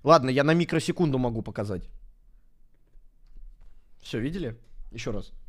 Ладно, я на микросекунду могу показать. Все, видели? Еще раз.